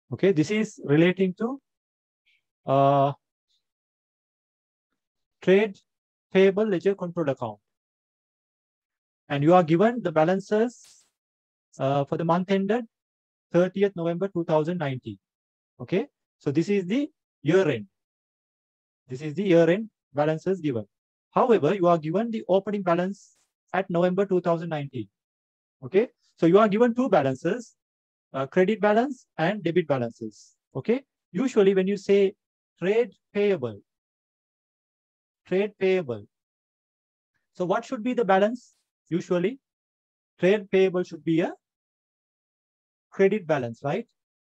Okay, this is relating to trade payable ledger control account. And you are given the balances for the month ended 30th November 2019. Okay, so this is the year end. This is the year end balances given. However, you are given the opening balance at November 2019. Okay, so you are given two balances, credit balance and debit balances. Okay, usually when you say trade payable, so what should be the balance? Usually, trade payable should be a credit balance, right?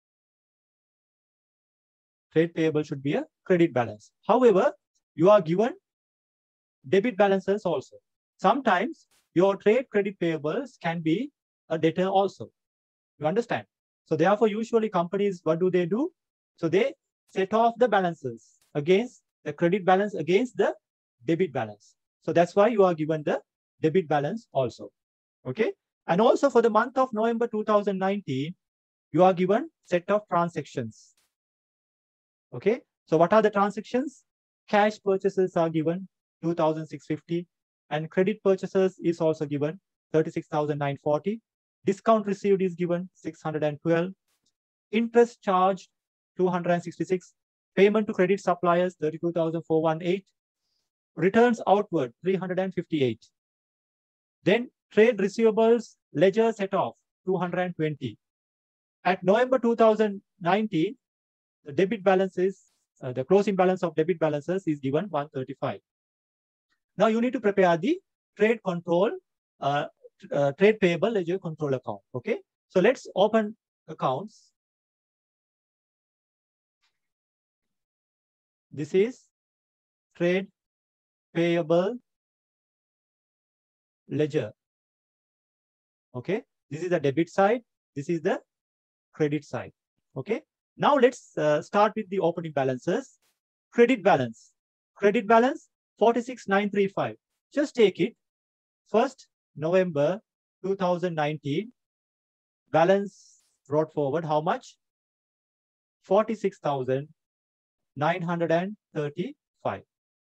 Trade payable should be a credit balance. However, you are given debit balances also. Sometimes your trade credit payables can be a debtor also. You understand? So therefore, usually companies, what do? So they set off the balances against the credit balance against the debit balance. So that's why you are given the debit balance also. Okay. And also for the month of November 2019, you are given set of transactions. Okay. So what are the transactions? Cash purchases are given 2,650 and credit purchases is also given 36,940. Discount received is given 612. Interest charged 266. Payment to credit suppliers 32,418. Returns outward 358. Then trade receivables ledger set off 220. At November 2019, the debit balance is the closing balance of debit balances is given 135. Now you need to prepare the trade control, trade payable ledger control account. Okay, so let's open accounts. This is trade payable ledger. Okay, this is the debit side. This is the credit side. Okay, now let's start with the opening balances. Credit balance. Credit balance 46,935. Just take it. 1st November 2019. Balance brought forward how much? 46,935.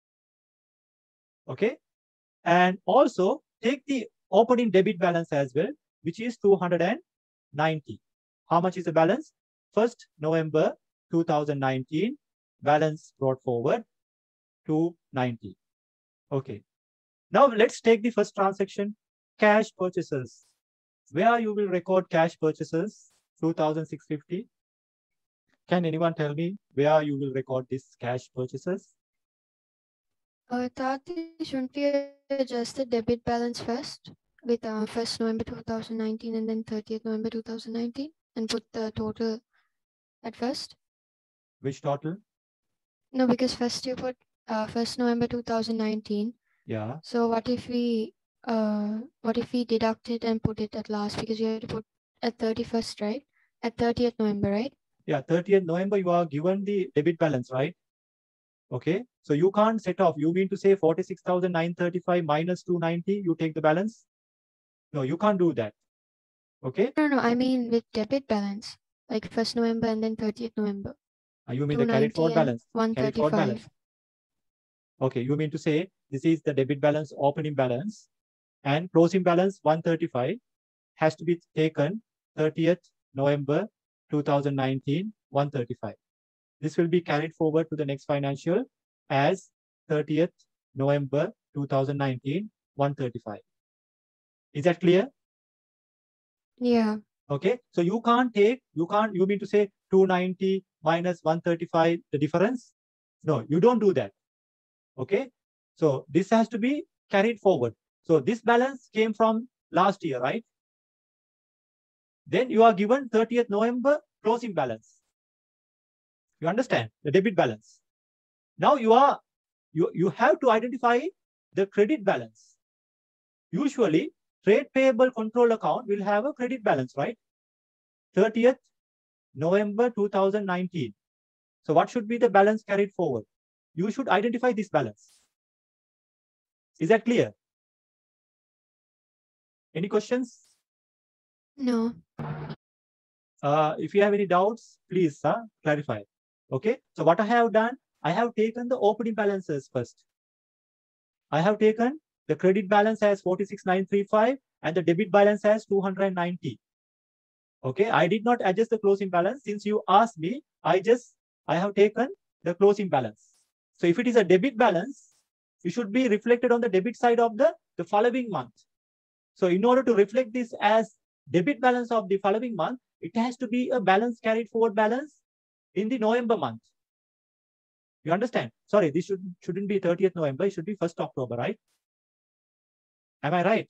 Okay, and also take the opening debit balance as well, which is 290. How much is the balance? 1st November 2019, balance brought forward 290. Okay. Now let's take the first transaction, cash purchases. Where you will record cash purchases? 2,650. Can anyone tell me where you will record this cash purchases? Tati, shouldn't we adjust the debit balance first with 1st November 2019 and then 30th November 2019 and put the total at first? Which total? No, because first you put 1st November 2019. Yeah. So what if we deduct it and put it at last, because you have to put at 31st, right? At 30th November, right? Yeah, 30th November, you are given the debit balance, right? Okay, so you can't set off. You mean to say 46,935 minus 290, you take the balance? No, you can't do that. Okay? No, I mean with debit balance, like 1st November and then 30th November. You mean the carried forward balance? 135. Okay, you mean to say this is the debit balance, opening balance, and closing balance 135 has to be taken 30th November 2019, 135. This will be carried forward to the next financial as 30th November 2019, 135. Is that clear? Yeah. Okay, so you mean to say 290 minus 135, the difference? No, you don't do that. Okay, so this has to be carried forward. So this balance came from last year, right? Then you are given 30th November closing balance. You understand? The debit balance. Now you have to identify the credit balance. Usually, trade payable control account will have a credit balance, right? 30th November 2019. So what should be the balance carried forward? You should identify this balance. Is that clear? Any questions? No. If you have any doubts, please clarify. Okay. So what I have done, I have taken the opening balances first. I have taken the credit balance as 46,935 and the debit balance as 290. Okay. I did not adjust the closing balance. Since you asked me, I have taken the closing balance. So if it is a debit balance, it should be reflected on the debit side of the following month. So in order to reflect this as debit balance of the following month, it has to be a balance carried forward balance in the November month. You understand? Sorry, this shouldn't be 30th November. It should be 1st October, right? Am I right?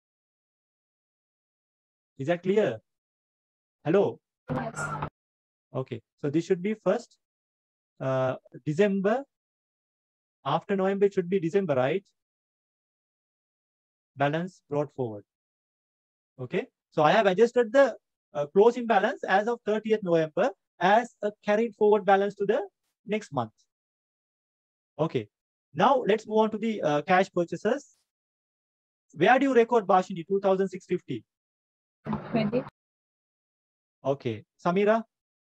Is that clear? Hello? Yes. Okay. So this should be 1st December. After November, it should be December, right? Balance brought forward. Okay. So I have adjusted the closing balance as of 30th November as a carried forward balance to the next month. Okay. Now let's move on to the cash purchases. Where do you record Bashini 2,650? Credit. Okay. Samira?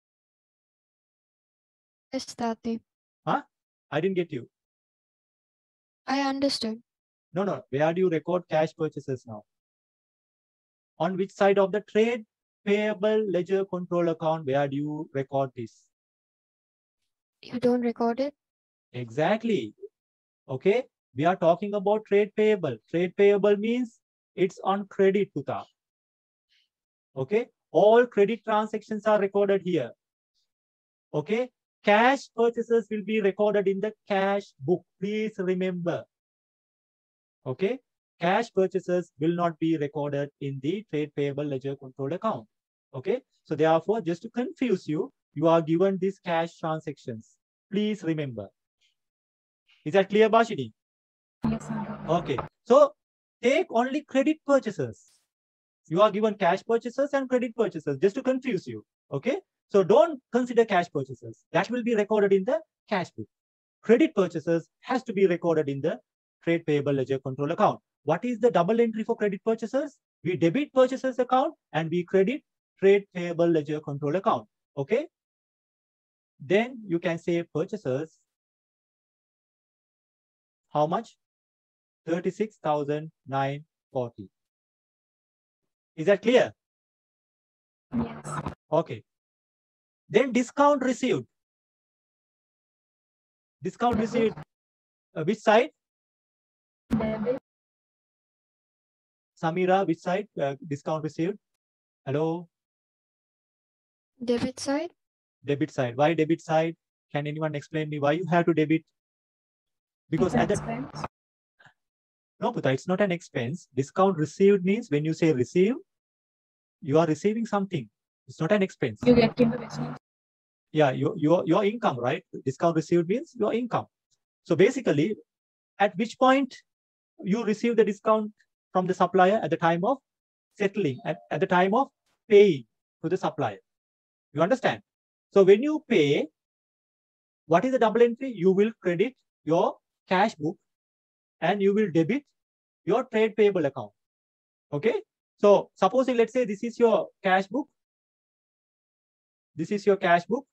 Yes, Tati. Huh? I didn't get you. I understood. No. Where do you record cash purchases now? On which side of the trade payable ledger control account, where do you record this? You don't record it? Exactly. Okay. We are talking about trade payable. Trade payable means it's on credit, Puta. Okay. All credit transactions are recorded here. Okay. Cash purchases will be recorded in the cash book. Please remember. Okay. Cash purchases will not be recorded in the trade payable ledger control account. Okay. So therefore, just to confuse you, you are given these cash transactions. Please remember. Is that clear, Bashini? Yes, sir. Okay. So take only credit purchases. You are given cash purchases and credit purchases, just to confuse you. Okay. So don't consider cash purchases. That will be recorded in the cash book. Credit purchases has to be recorded in the trade payable ledger control account. What is the double entry for credit purchases? We debit purchases account and we credit trade payable ledger control account. Okay. Then you can say purchases. How much? 36,940. Is that clear? Yes. Okay. Then discount received. Discount received. Which side? Debit. Samira, which side? Discount received. Hello? Debit side? Debit side. Why debit side? Can anyone explain me why you have to debit? Because at the no, Puta, it's not an expense. Discount received means when you say receive, you are receiving something. It's not an expense. You get in the business. Yeah, your income, right? Discount received means your income. So basically, at which point you receive the discount from the supplier? At the time of settling, at the time of paying to the supplier. You understand? So when you pay, what is the double entry? You will credit your cash book and you will debit your trade payable account. Okay. So supposing, let's say this is your cash book. This is your cash book.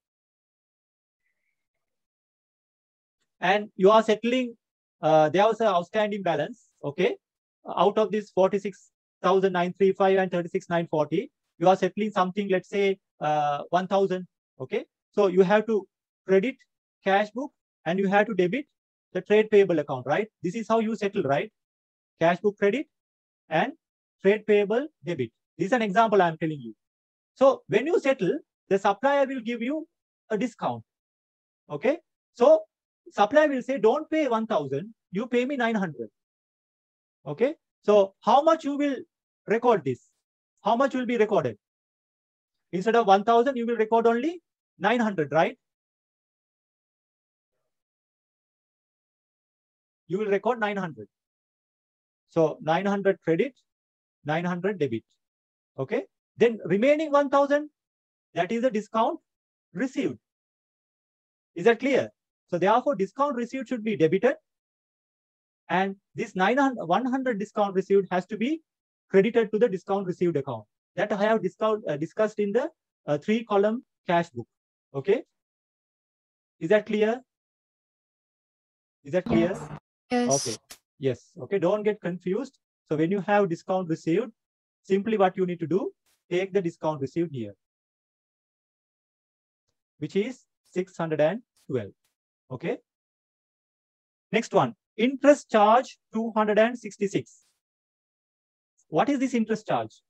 And you are settling, there was an outstanding balance. Okay. Out of this 46,935 and 36,940, you are settling something, let's say 1,000. Okay. So you have to credit cash book and you have to debit the trade payable account, right? This is how you settle, right? Cash book credit and trade payable debit. This is an example I'm telling you. So when you settle, the supplier will give you a discount. Okay. So supplier will say, don't pay 1,000, you pay me 900. Okay. So how much you will record this? How much will be recorded? Instead of 1,000, you will record only 900, right? You will record 900. So 900 credit, 900 debit. Okay. Then remaining 1,000, that is the discount received. Is that clear? So therefore, discount received should be debited. And this 100 discount received has to be credited to the discount received account. That I have discussed in the a 3-column cash book. Okay. Is that clear? Is that clear? Yes. Okay. Yes. Okay. Don't get confused. So when you have discount received, simply what you need to do, take the discount received here, which is 612. Okay. Next one, interest charge 266. What is this interest charge?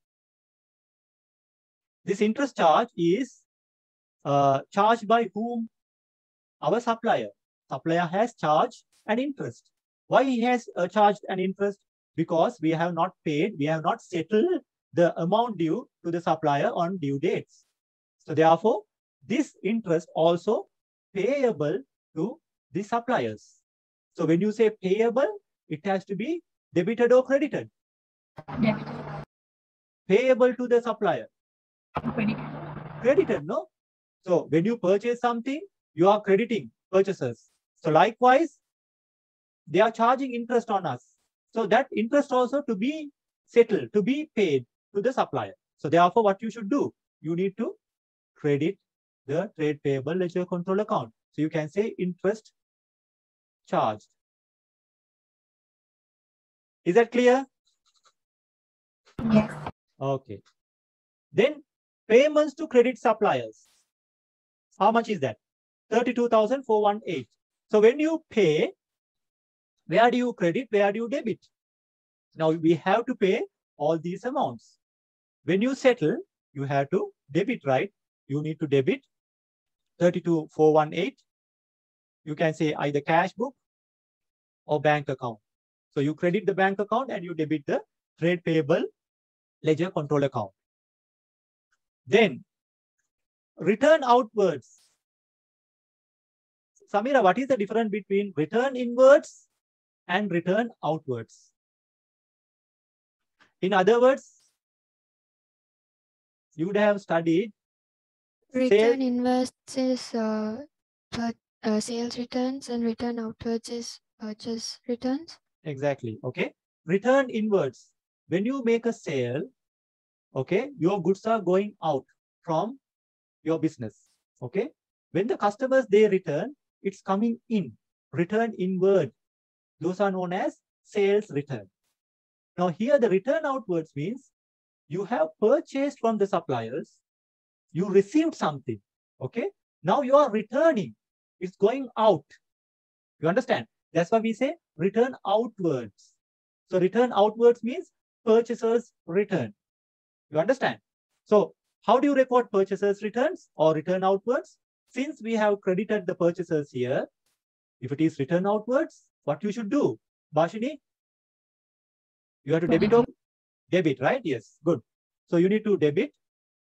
This interest charge is charged by whom? Our supplier. Supplier has charged an interest. Why he has charged an interest? Because we have not paid, we have not settled the amount due to the supplier on due dates. So therefore, this interest also payable to the suppliers. So when you say payable, it has to be debited or credited? Debited. Payable to the supplier. Credited. Credited, no? So when you purchase something, you are crediting purchasers. So likewise, they are charging interest on us. So that interest also to be settled, to be paid to the supplier. So therefore, what you should do, you need to credit the trade payable ledger control account. So you can say interest charged. Is that clear? Yes. Okay. Then payments to credit suppliers. How much is that? 32,418. So when you pay, where do you credit? Where do you debit? Now we have to pay all these amounts. When you settle, you have to debit, right? You need to debit 32,418. You can say either cash book or bank account. So you credit the bank account and you debit the trade payable ledger control account. Then return outwards. Samira, what is the difference between return inwards and return outwards? In other words, you would have studied Return inwards is sales returns and return outwards is purchase returns. Exactly. Okay. Return inwards. When you make a sale, okay, your goods are going out from your business. Okay. When the customers, they return, it's coming in. Return inward. Those are known as sales return. Now here the return outwards means you have purchased from the suppliers, you received something. Okay. Now you are returning. It's going out. You understand? That's why we say return outwards. So return outwards means purchasers return. You understand? So how do you record purchasers returns or return outwards? Since we have credited the purchasers here, if it is return outwards, what you should do? Bashini? You have to debit or debit, right? Yes, good. So you need to debit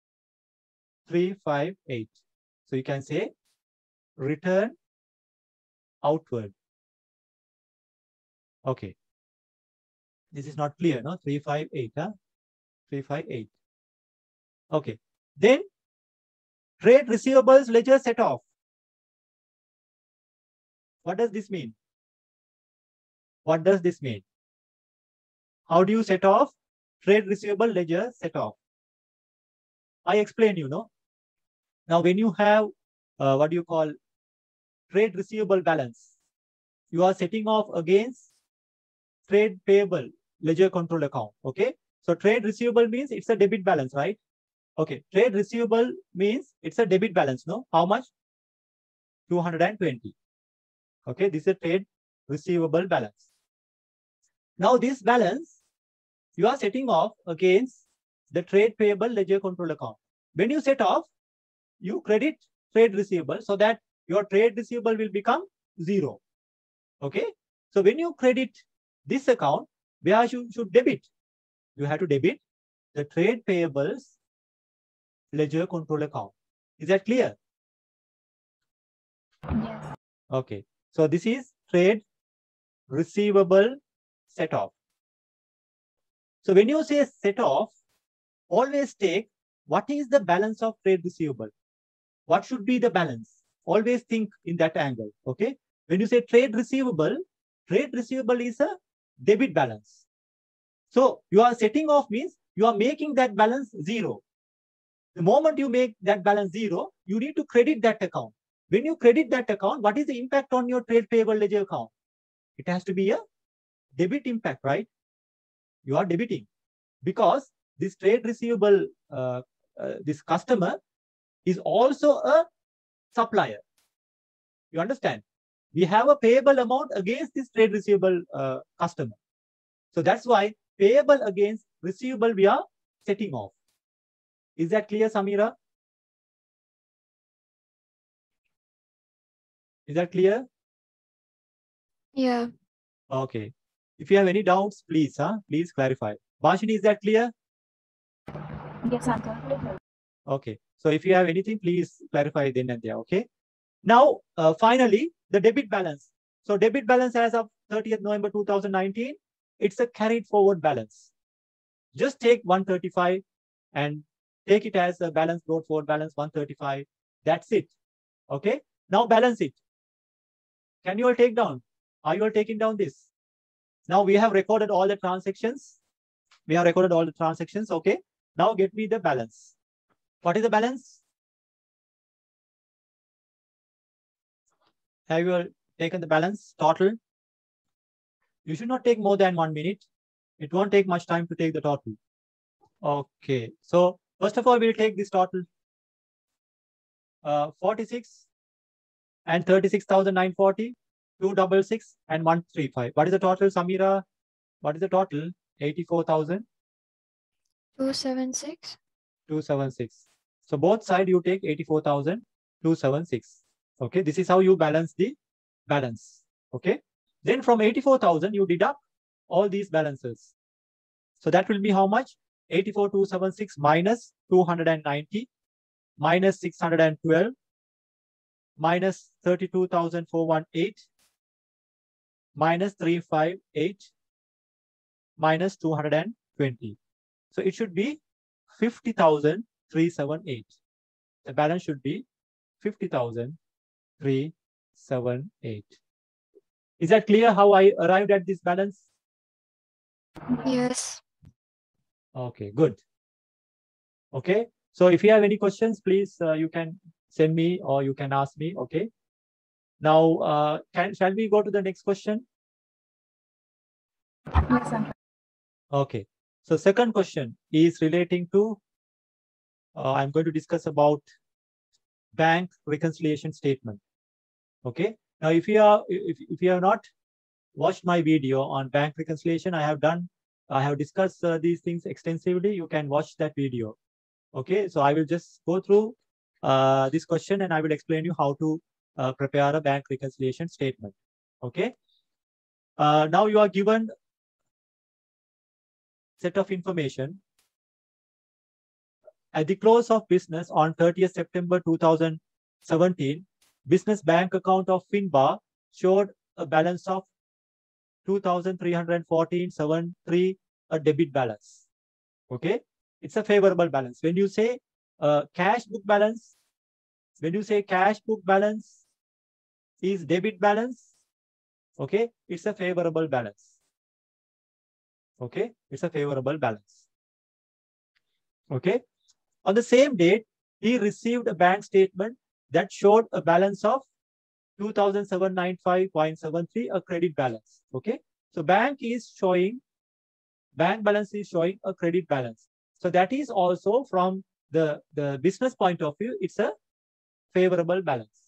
358. So you can say return outward. Okay. This is not clear, no? 358, huh? 358. Okay. Then trade receivables ledger set off. What does this mean? What does this mean? How do you set off trade receivable ledger set off? I explained, you know. Now, when you have what do you call trade receivable balance, you are setting off against trade payable ledger control account. Okay. So trade receivable means it's a debit balance, right? Okay. Trade receivable means it's a debit balance. No, how much? 220. Okay. This is a trade receivable balance. Now this balance you are setting off against the trade payable ledger control account. When you set off, you credit trade receivable so that your trade receivable will become 0. Okay. So when you credit this account, where you should debit? You have to debit the trade payables ledger control account. Is that clear? Yes. Okay. So this is trade receivable set off. So when you say set off, always take what is the balance of trade receivable? What should be the balance? Always think in that angle. Okay. When you say trade receivable is a debit balance. So you are setting off means you are making that balance 0. The moment you make that balance 0, you need to credit that account. When you credit that account, what is the impact on your trade payable ledger account? It has to be a debit impact, right? You are debiting because this trade receivable, this customer is also a supplier. You understand? We have a payable amount against this trade receivable customer. So that's why payable against receivable we are setting off. Is that clear, Samira? Is that clear? Yeah. Okay. If you have any doubts, please clarify. Bashini, is that clear? Yes, uncle. Okay. So if you have anything, please clarify then and there. Okay. Now, finally, the debit balance. So debit balance as of 30th November 2019, it's a carried forward balance. Just take 135 and take it as a balance brought forward balance 135. That's it. Okay. Now balance it. Can you all take down? Are you all taking down this? Now we have recorded all the transactions. We have recorded all the transactions. Okay. Now get me the balance. What is the balance? Have you all taken the balance total? You should not take more than 1 minute. It won't take much time to take the total. Okay. So first of all, we'll take this total. 46 and 36,940, 266 and 135. What is the total, Samira? What is the total? 84,000. 276. 276. So both sides you take 84,276. Okay, this is how you balance the balance. Okay, then from 84,000 you deduct all these balances. So that will be how much? 84,276 minus 290 minus 612 minus 32,418 minus 358 minus 220. So it should be 50,378. The balance should be 50,378. Is that clear how I arrived at this balance? Yes. Okay, good. Okay, so if you have any questions, please you can send me or you can ask me. Okay. Now, shall we go to the next question? Yes, uncle. Okay. So second question is relating to, I'm going to discuss about bank reconciliation statement. Okay. Now, if you have not watched my video on bank reconciliation, I have discussed these things extensively. You can watch that video. Okay. So I will just go through this question and I will explain you how to prepare a bank reconciliation statement. Okay. Now you are given set of information. At the close of business on 30th September 2017, business bank account of Finbar showed a balance of 2,314.73, a debit balance. Okay, it's a favorable balance. When you say cash book balance, is debit balance, okay, it's a favorable balance. Okay, it's a favorable balance. Okay, on the same date, he received a bank statement that showed a balance of 2,795.73, a credit balance. Okay, so bank balance is showing a credit balance. So that is also from the business point of view, it's a favorable balance.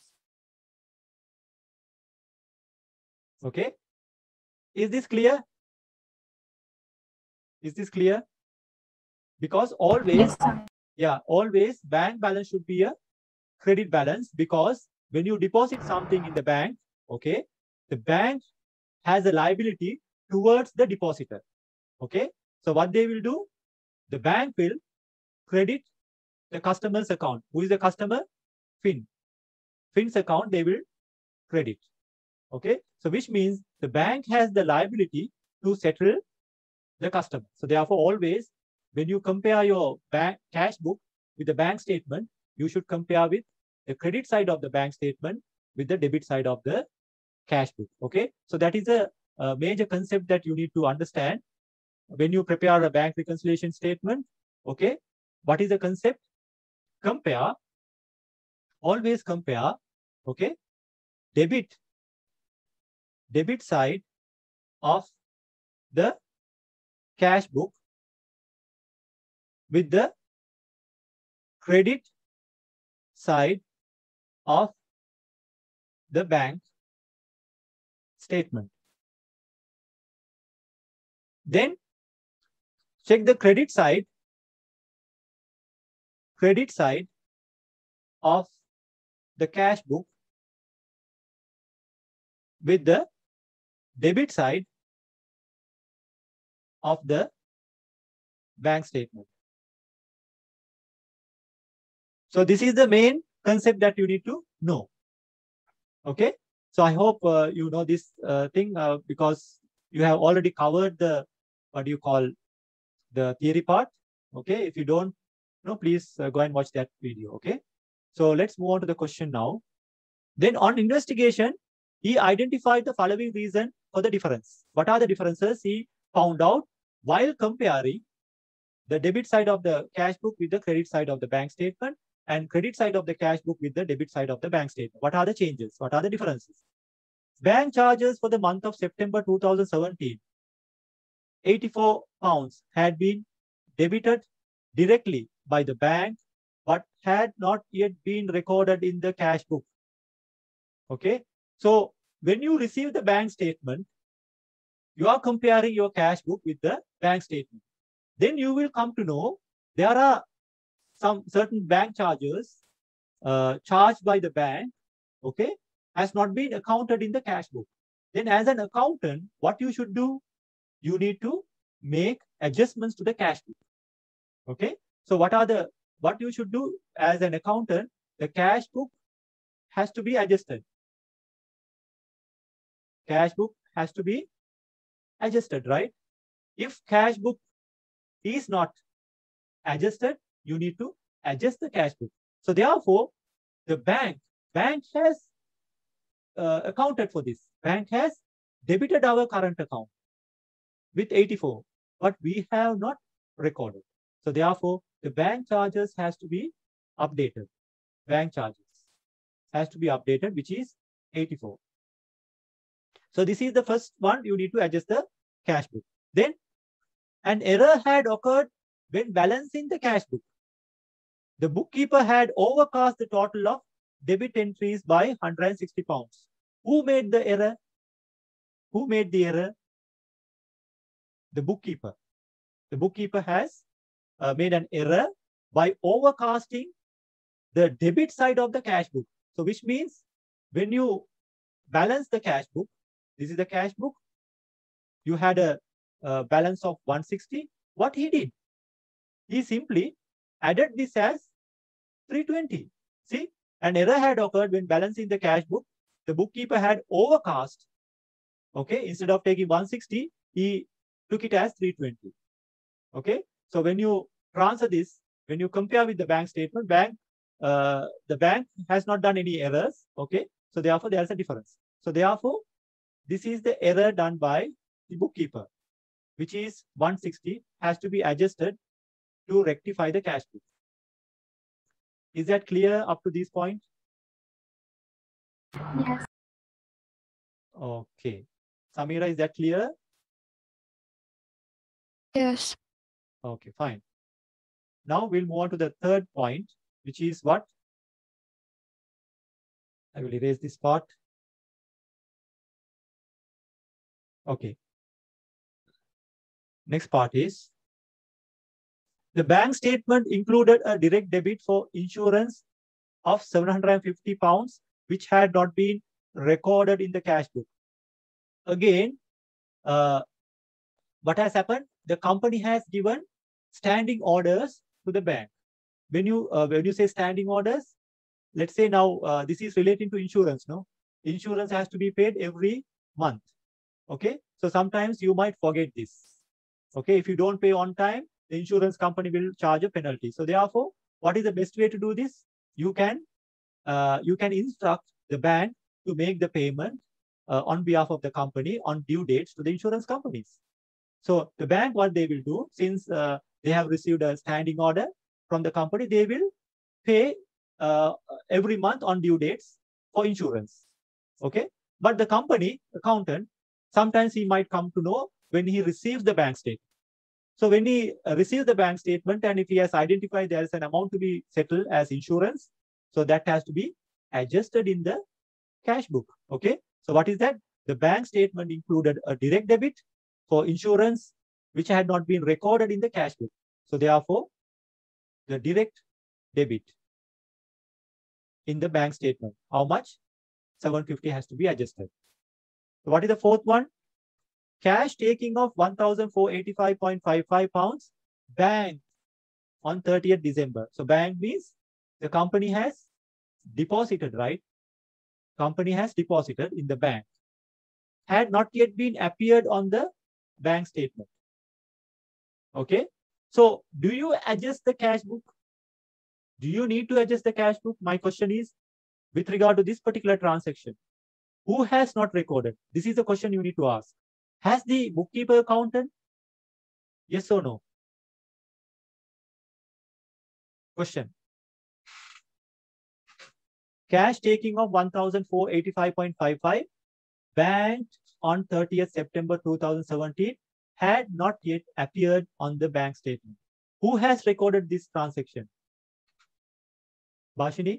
Okay, is this clear? Is this clear? Because always, Yes, uncle. yeah, always bank balance should be a credit balance, because when you deposit something in the bank, okay, the bank has a liability towards the depositor. Okay, so what they will do, the bank will credit the customer's account. Who is the customer? Fin's account they will credit. Okay, so which means the bank has the liability to settle the customer. So therefore, always when you compare your bank cash book with the bank statement, you should compare with the credit side of the bank statement with the debit side of the cash book. Okay, so that is a major concept that you need to understand when you prepare a bank reconciliation statement. Okay, what is the concept? compare, always compare, okay, debit side of the cash book with the credit side of the bank statement. Then check the credit side of the cash book with the debit side of the bank statement. So this is the main concept that you need to know. Okay. So I hope you know this thing because you have already covered the, what do you call, the theory part. Okay. If you don't know, please go and watch that video. Okay. So let's move on to the question now. Then on investigation, he identified the following reason for the difference. What are the differences he found out while comparing the debit side of the cash book with the credit side of the bank statement and credit side of the cash book with the debit side of the bank statement? What are the changes? What are the differences? Bank charges for the month of September 2017, £84 had been debited directly by the bank, but had not yet been recorded in the cash book. Okay. So when you receive the bank statement, you are comparing your cash book with the bank statement. Then you will come to know there are some certain bank charges charged by the bank, okay, has not been accounted in the cash book. Then as an accountant, what you should do? You need to make adjustments to the cash book. Okay. So what you should do as an accountant? The cash book has to be adjusted. Cash book has to be adjusted, right? If cash book is not adjusted, you need to adjust the cash book. So therefore, the bank has accounted for this. Bank has debited our current account with 84, but we have not recorded. So therefore, the bank charges has to be updated. Bank charges has to be updated, which is 84. So this is the first one. You need to adjust the cash book. Then an error had occurred when balancing the cash book. The bookkeeper had overcast the total of debit entries by £160. Who made the error? Who made the error? The bookkeeper. The bookkeeper has made an error by overcasting the debit side of the cash book. So which means when you balance the cash book, this is the cash book, you had a balance of 160. What he did? He simply added this as 320. See, an error had occurred when balancing the cash book. The bookkeeper had overcast. Okay, instead of taking 160, he took it as 320. Okay, so when you transfer this, when you compare with the bank statement, the bank has not done any errors. Okay, so therefore there is a difference. So therefore, this is the error done by the bookkeeper, which is 160, has to be adjusted to rectify the cash book. Is that clear up to this point? Yes. Okay. Samira, is that clear? Yes. Okay, fine. Now we'll move on to the third point, which is what? I will erase this part. Okay. Next part is the bank statement included a direct debit for insurance of £750, which had not been recorded in the cash book. Again, what has happened? The company has given standing orders to the bank. When you say standing orders, let's say now this is relating to insurance. No, insurance has to be paid every month. Okay, so sometimes you might forget this. Okay, if you don't pay on time, the insurance company will charge a penalty. So therefore, what is the best way to do this? You can instruct the bank to make the payment on behalf of the company on due dates to the insurance companies. So the bank, what they will do, since they have received a standing order from the company, they will pay every month on due dates for insurance. Okay. But the company accountant, sometimes he might come to know when he receives the bank statement. So when he receives the bank statement, and if he has identified there is an amount to be settled as insurance, so that has to be adjusted in the cash book. Okay. So what is that? The bank statement included a direct debit for insurance, which had not been recorded in the cash book. So therefore, the direct debit in the bank statement, how much? 750 has to be adjusted. So what is the fourth one? Cash taking of 1,485.55 pounds bank on 30th December. So bank means the company has deposited, right? Company has deposited in the bank. Had not yet been appeared on the bank statement. Okay. So do you adjust the cash book? Do you need to adjust the cash book? My question is, with regard to this particular transaction, who has not recorded? This is the question you need to ask. Has the bookkeeper accountant? Yes or no? Question. Cash taking of 1,485.55 banked on 30th September 2017 had not yet appeared on the bank statement. Who has recorded this transaction? Bashini?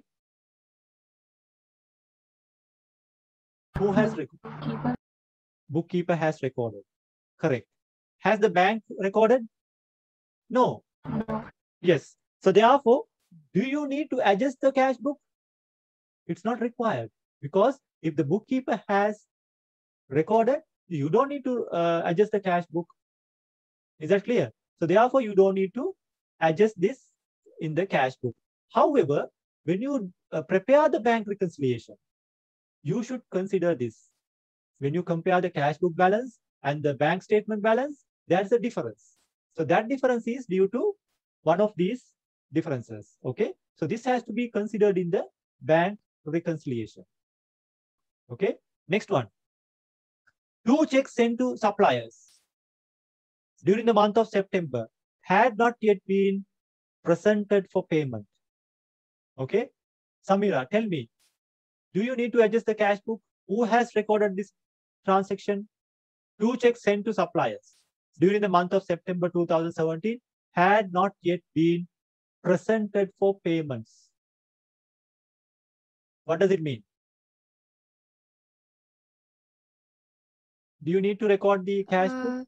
Who has recorded? Bookkeeper. Bookkeeper has recorded. Correct. Has the bank recorded? No. No. Yes. So therefore, do you need to adjust the cash book? It's not required, because if the bookkeeper has recorded, you don't need to adjust the cash book. Is that clear? So therefore, you don't need to adjust this in the cash book. However, when you prepare the bank reconciliation, you should consider this. When you compare the cash book balance and the bank statement balance, there's a difference. So that difference is due to one of these differences. Okay. So this has to be considered in the bank reconciliation. Okay. Next one. 2 checks sent to suppliers during the month of September had not yet been presented for payment. Okay. Samira, tell me, do you need to adjust the cash book? Who has recorded this transaction? 2 checks sent to suppliers during the month of September 2017 had not yet been presented for payments. What does it mean? Do you need to record the cash book?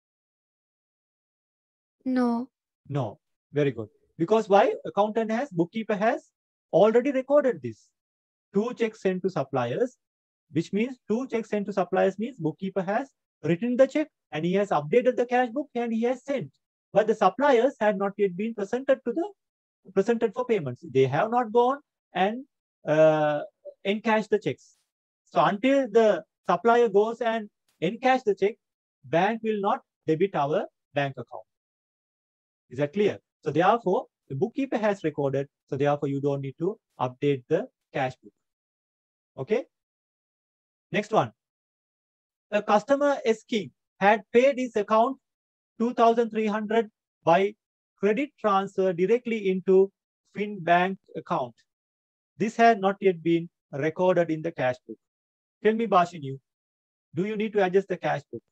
No. No. Very good. Because why? Accountant has, bookkeeper has already recorded this. 2 checks sent to suppliers, which means 2 checks sent to suppliers means bookkeeper has written the check and he has updated the cash book and he has sent. But the suppliers had not yet been presented for payments. They have not gone and encashed the checks. So until the supplier goes and encash the check, bank will not debit our bank account. Is that clear? So therefore, the bookkeeper has recorded. So therefore, you don't need to update the cash book. Okay. Next one. A customer S King had paid his account 2,300 by credit transfer directly into FinBank account. This had not yet been recorded in the cash book. Tell me, Bashini, do you need to adjust the cash book?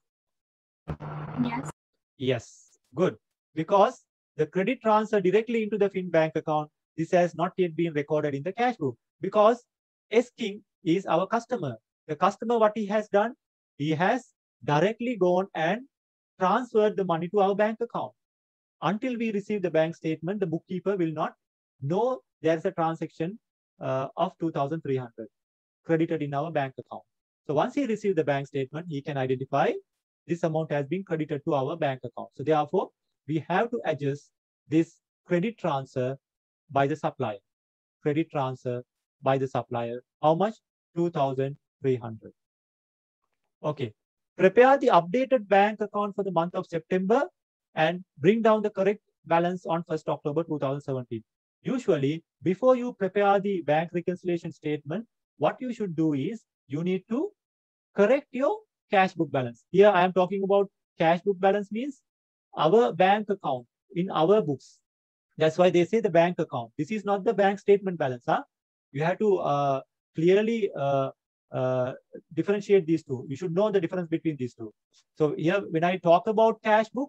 Yes. Yes. Good. Because the credit transfer directly into the FinBank account, this has not yet been recorded in the cash book. Because S King is our customer. The customer, what he has done, he has directly gone and transferred the money to our bank account. Until we receive the bank statement, the bookkeeper will not know there's a transaction of 2,300 credited in our bank account. So once he receives the bank statement, he can identify this amount has been credited to our bank account. So therefore, we have to adjust this credit transfer by the supplier. Credit transfer by the supplier. How much? 2,300. Okay. Prepare the updated bank account for the month of September and bring down the correct balance on 1st October 2017. Usually, before you prepare the bank reconciliation statement, what you should do is you need to correct your cash book balance. Here I am talking about cash book balance means our bank account in our books. That's why they say the bank account. This is not the bank statement balance. Huh? You have to clearly differentiate these two. You should know the difference between these two. So here, when I talk about cash book,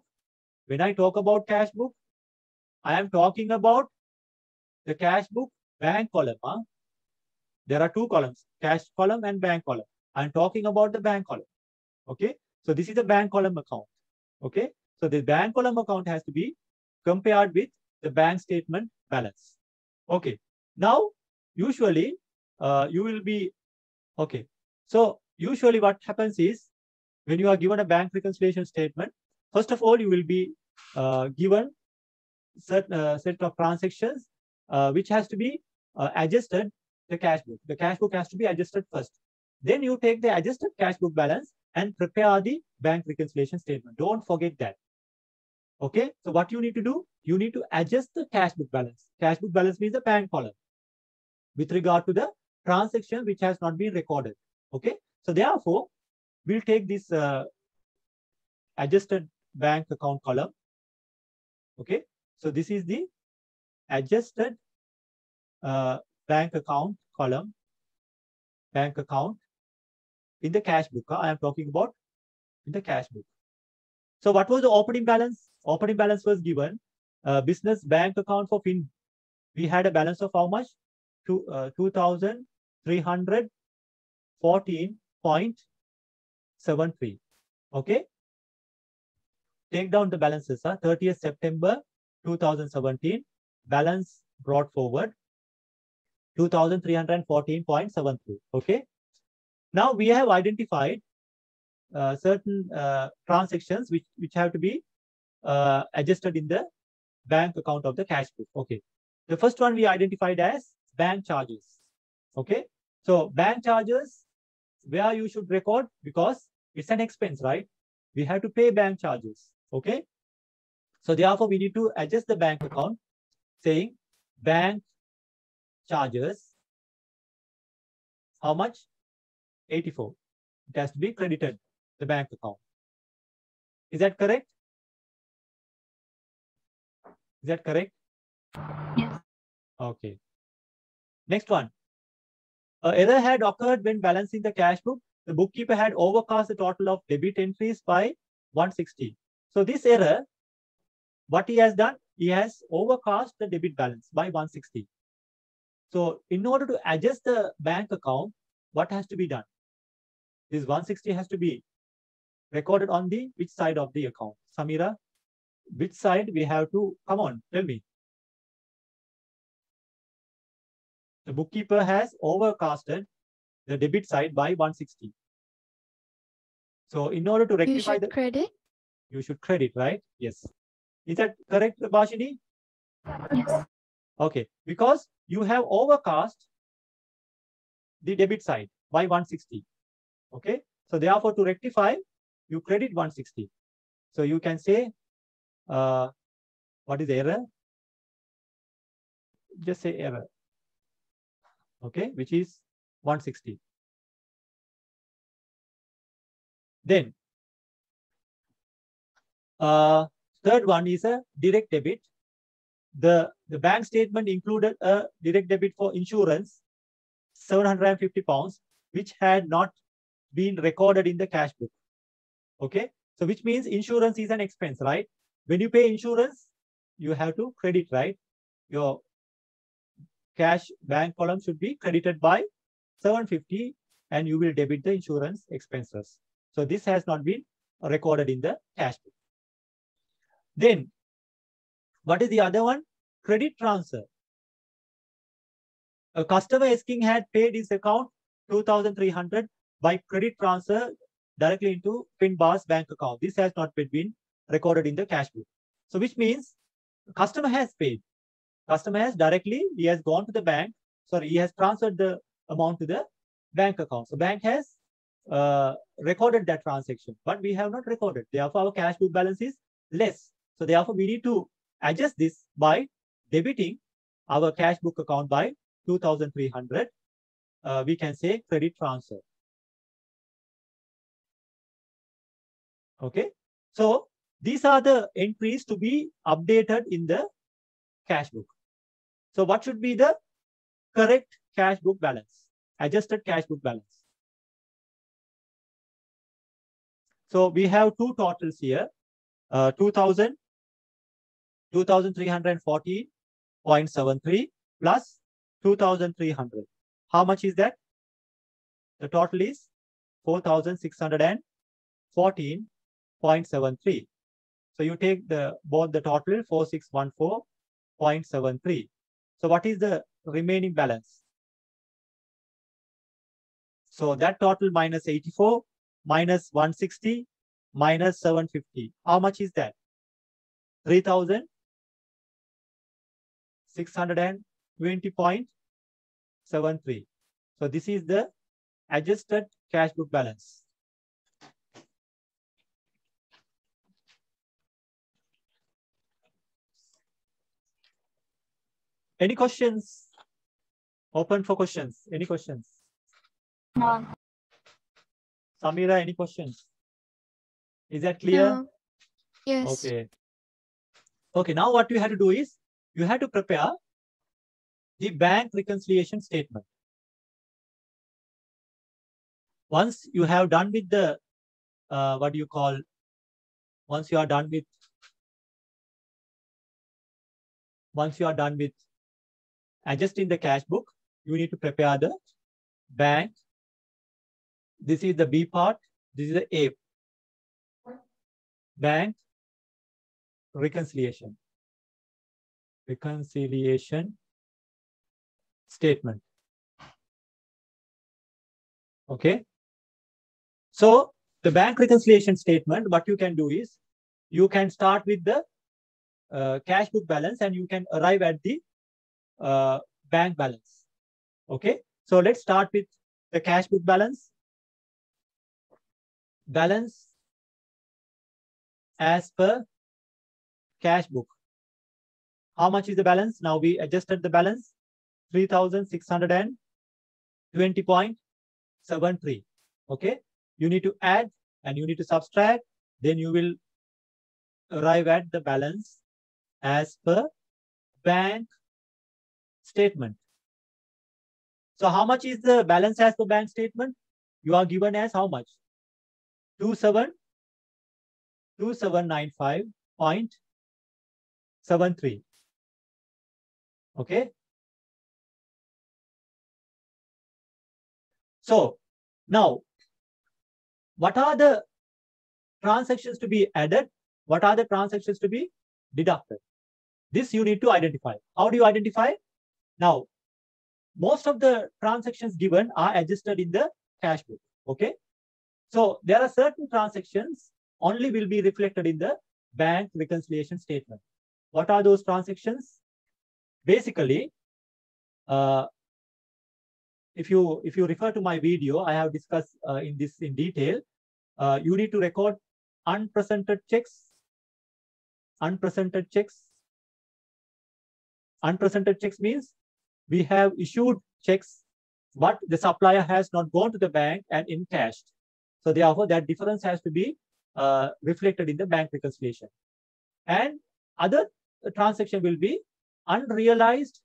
I am talking about the cash book bank column. Huh? There are two columns, cash column and bank column. I'm talking about the bank column. Okay. So this is the bank column account. Okay. So the bank column account has to be compared with the bank statement balance. Okay. Now, usually you will be, okay. So usually what happens is when you are given a bank reconciliation statement, first of all, you will be given certain set of transactions which has to be adjusted the cash book. The cash book has to be adjusted first. Then you take the adjusted cash book balance and prepare the bank reconciliation statement. Don't forget that. Okay. So what you need to do, you need to adjust the cash book balance. Cash book balance means the bank column with regard to the transaction which has not been recorded. Okay. So therefore, we'll take this adjusted bank account column. Okay. So this is the adjusted bank account column, bank account in the cash book. I am talking about in the cash book. So what was the opening balance? Opening balance was given business bank account for Fin. We had a balance of how much? 2,314.73. Okay. Take down the balances. 30th September 2017, balance brought forward 2,314.73. Okay. Now we have identified certain transactions which have to be adjusted in the bank account of the cash book. Okay. The first one we identified as bank charges. Okay. So bank charges, where you should record, because it's an expense, right? We have to pay bank charges. Okay. So therefore, we need to adjust the bank account saying bank charges. How much? 84. It has to be credited the bank account. Is that correct? Is that correct? Yes. Okay. Next one. An error had occurred when balancing the cash book. The bookkeeper had overcast the total of debit entries by 160. So this error, what he has done, he has overcast the debit balance by 160. So in order to adjust the bank account, what has to be done? This 160 has to be recorded on the which side of the account? Samira, which side we have to, come on, tell me. The bookkeeper has overcasted the debit side by 160. So in order to rectify the credit? You should credit, right? Yes. Is that correct, Bashini? Yes. Okay, because you have overcast the debit side by 160. Okay, so therefore to rectify, you credit 160. So you can say, what is the error? Just say error. Okay, which is 160. Then, third one is a direct debit. The bank statement included a direct debit for insurance, £750, which had not been recorded in the cash book. Okay, so which means insurance is an expense, right? When you pay insurance, you have to credit, right? Your cash bank column should be credited by 750 and you will debit the insurance expenses. So this has not been recorded in the cash book. Then, what is the other one? Credit transfer. A customer asking had paid his account 2,300 by credit transfer directly into Finbar's bank account. This has not been recorded in the cash book. So which means customer has paid. Customer has directly, he has gone to the bank. Sorry, he has transferred the amount to the bank account. So bank has recorded that transaction, but we have not recorded. Therefore, our cash book balance is less. So therefore, we need to adjust this by debiting our cash book account by 2,300. We can say credit transfer. Okay. So these are the entries to be updated in the cash book. So what should be the correct cash book balance? Adjusted cash book balance. So we have two totals here, 2,314.73 plus 2,300. How much is that? The total is 4,614.73. So you take both the total 4,614.73. So what is the remaining balance? So that total minus 84 minus 160 minus 750. How much is that? 3,620.73. So this is the adjusted cash book balance. Any questions? Open for questions. Any questions? No. Samira, any questions? Is that clear? No. Yes. Okay. Okay, now what you have to do is, you have to prepare the bank reconciliation statement. Once you have done with the, once you are done with adjusting the cash book, you need to prepare the bank. This is the B part. This is the A. Bank reconciliation. Reconciliation statement. Okay. So the bank reconciliation statement, what you can do is, you can start with the cash book balance and you can arrive at the bank balance. Okay. So let's start with the cash book balance. Balance as per cash book. How much is the balance? Now we adjusted the balance, 3,620.73. Okay. You need to add and you need to subtract. Then you will arrive at the balance as per bank statement. So how much is the balance as per bank statement? You are given as how much? 2795.73. Okay. So now, what are the transactions to be added? What are the transactions to be deducted? This you need to identify. How do you identify? Now, most of the transactions given are adjusted in the cash book. Okay. So there are certain transactions only will be reflected in the bank reconciliation statement. What are those transactions? Basically, if you refer to my video, I have discussed in detail. You need to record unpresented checks. Unpresented checks. Unpresented checks means we have issued checks, but the supplier has not gone to the bank and encashed. So therefore, that difference has to be reflected in the bank reconciliation. And other transaction will be unrealized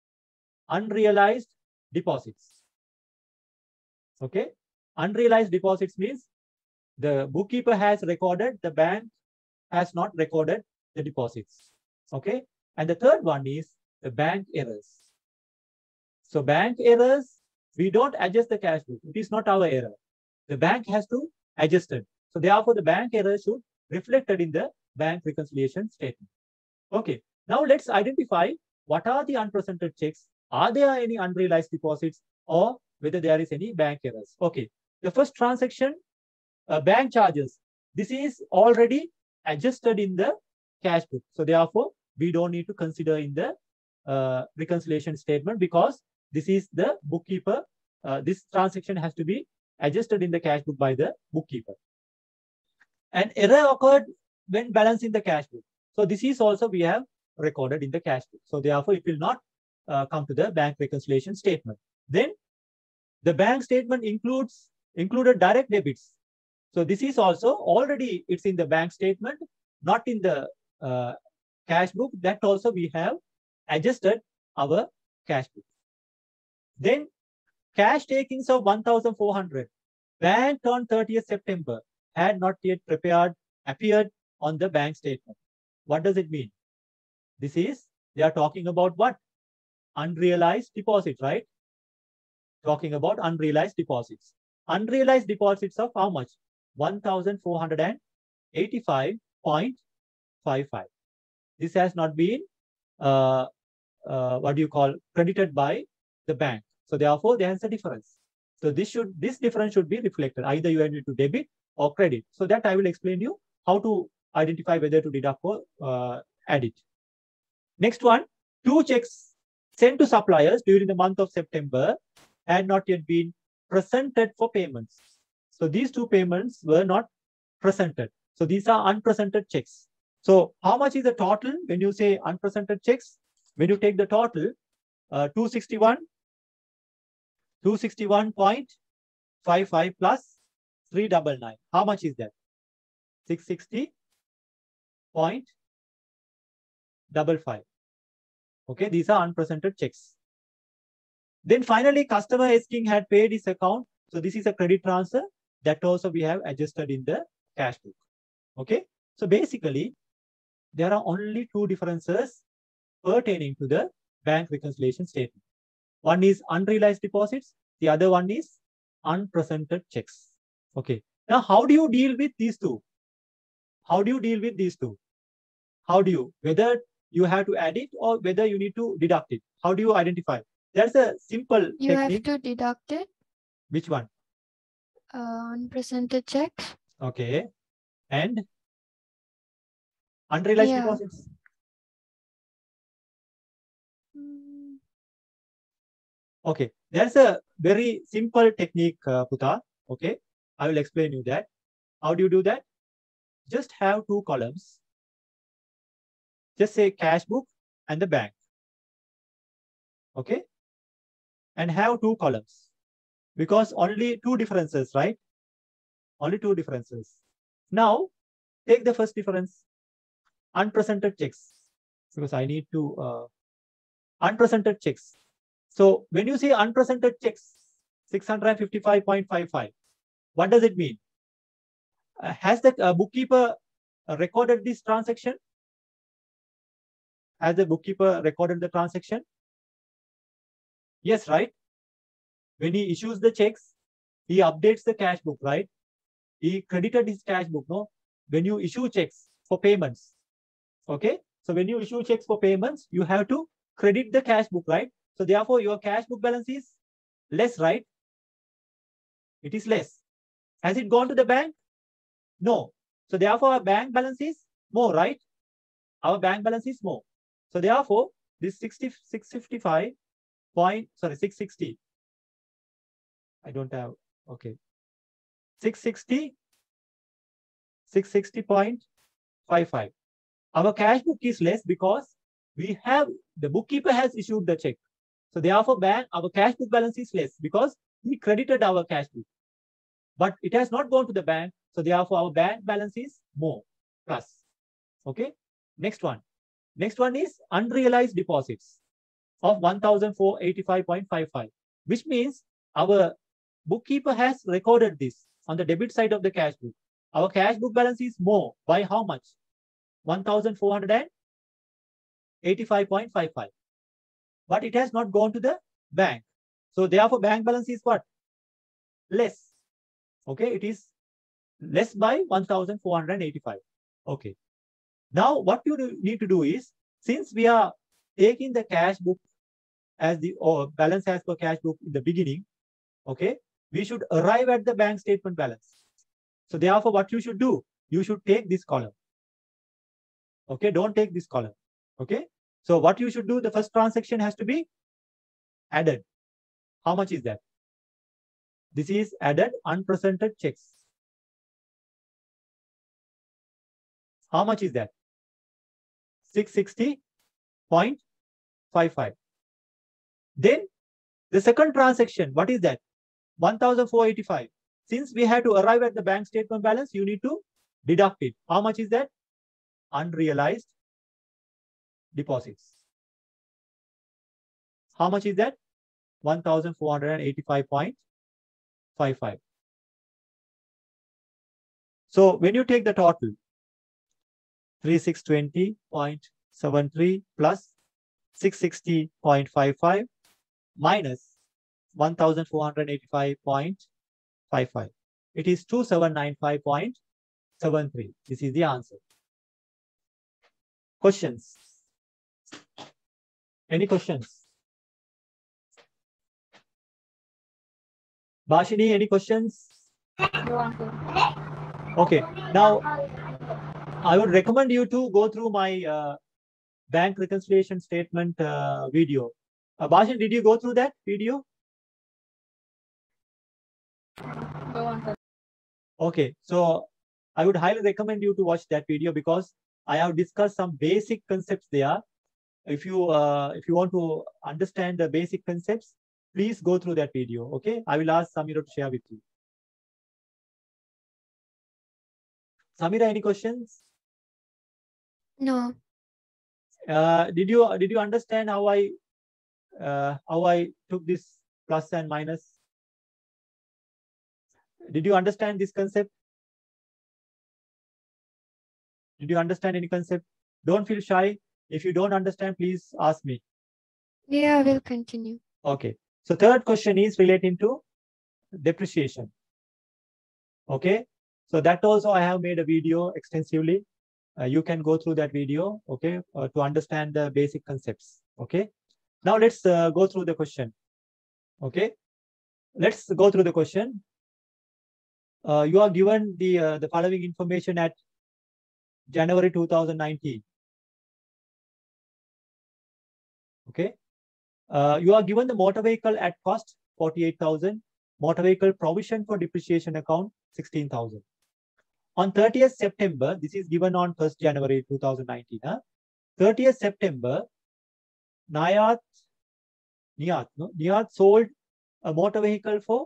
deposits. Okay. Unrealized deposits means the bookkeeper has recorded, the bank has not recorded the deposits. Okay. And the third one is the bank errors. So bank errors, we don't adjust the cash book. It is not our error. The bank has to adjust it. So therefore, the bank error should reflected in the bank reconciliation statement. Okay. Now let's identify what are the unpresented checks. Are there any unrealized deposits or whether there is any bank errors? Okay. The first transaction, bank charges. This is already adjusted in the cash book. So therefore, we don't need to consider in the reconciliation statement because this is the bookkeeper. This transaction has to be adjusted in the cash book by the bookkeeper. An error occurred when balancing the cash book. So this is also we have recorded in the cash book. So therefore, it will not come to the bank reconciliation statement. Then the bank statement included direct debits. So this is also already it's in the bank statement, not in the cash book. That also we have adjusted our cash book. Then cash takings of 1,400. Bank on 30th September had not yet appeared on the bank statement. What does it mean? This is, they are talking about what? Unrealized deposit, right? Talking about unrealized deposits. Unrealized deposits of how much? 1,485.55. This has not been, what do you call, credited by the bank. So therefore, there is a difference. So this difference should be reflected. Either you need to debit or credit. So that I will explain you how to identify whether to deduct or add it. Next one, 2 checks sent to suppliers during the month of September had not yet been presented for payments. So these 2 payments were not presented. So these are unpresented checks. So how much is the total when you say unpresented checks? When you take the total, 261.55 plus 399. How much is that? 660.55. Okay, these are unpresented checks. Then finally, customer asking had paid his account. So this is a credit transfer that also we have adjusted in the cash book. Okay, so basically, there are only 2 differences pertaining to the bank reconciliation statement. One is unrealized deposits. The other one is unpresented checks. Okay. Now, how do you deal with these 2? How do you deal with these 2? How do you, whether you have to add it or whether you need to deduct it? How do you identify? That's a simple You technique. have to deduct it. Which one? Unpresented checks. Okay. And unrealized Yeah. deposits. Okay. There's a very simple technique, Puta. Okay. I will explain you that. How do you do that? Just have 2 columns. Just say cash book and the bank. Okay. And have 2 columns. Because only 2 differences, right? Only 2 differences. Now, take the first difference. Unpresented checks. Because I need to, unpresented checks. So when you say unpresented checks, 655.55, what does it mean? Has the bookkeeper recorded this transaction? Has the bookkeeper recorded the transaction? Yes, right? When he issues the checks, he updates the cash book, right? He credited his cash book, no? When you issue checks for payments, okay? So when you issue checks for payments, you have to credit the cash book, right? So therefore, your cash book balance is less, right? It is less. Has it gone to the bank? No. So therefore, our bank balance is more, right? Our bank balance is more. So therefore, this 650. I don't have, okay. 660.55. Our cash book is less because the bookkeeper has issued the check. So therefore, our cash book balance is less because we credited our cash book. But it has not gone to the bank. So therefore, our bank balance is more, plus. Okay. Next one. Next one is unrealized deposits of 1,485.55, which means our bookkeeper has recorded this on the debit side of the cash book. Our cash book balance is more by how much? 1,485.55. But it has not gone to the bank. So therefore, bank balance is what? Less. Okay, it is less by 1,485. Okay. Now, what you need to do is, since we are taking the cash book as the balance as per cash book in the beginning, okay, we should arrive at the bank statement balance. So therefore, what you should do, you should take this column. Okay, don't take this column. Okay, so what you should do, the first transaction has to be added. How much is that? This is added unpresented checks. How much is that? 660.55. Then the second transaction, what is that? 1,485. Since we have to arrive at the bank statement balance, you need to deduct it. How much is that? Unrealized deposits. How much is that? 1,485.55. So when you take the total, 3620.73 plus 660.55 minus 1,485.55. It is 2795.73. This is the answer. Questions? Any questions? Bhashini, any questions? Okay. Now, I would recommend you to go through my bank reconciliation statement video. Bhashini, did you go through that video? Okay. So I would highly recommend you to watch that video because I have discussed some basic concepts there. If you want to understand the basic concepts, please go through that video. Okay. I will ask Samira to share with you. Samira, any questions? No. Did you understand how I took this plus and minus? Did you understand this concept? Did you understand any concept? Don't feel shy. If you don't understand, please ask me. Yeah, we'll continue. Okay. So third question is relating to depreciation. Okay. So that also I have made a video extensively. You can go through that video, okay, to understand the basic concepts. Okay. Now let's go through the question. Okay. Let's go through the question. You are given the following information at January 2019. Okay. You are given the motor vehicle at cost 48,000, motor vehicle provision for depreciation account 16,000. On 30th September, this is given on 1st January 2019. 30th September, Niyat sold a motor vehicle for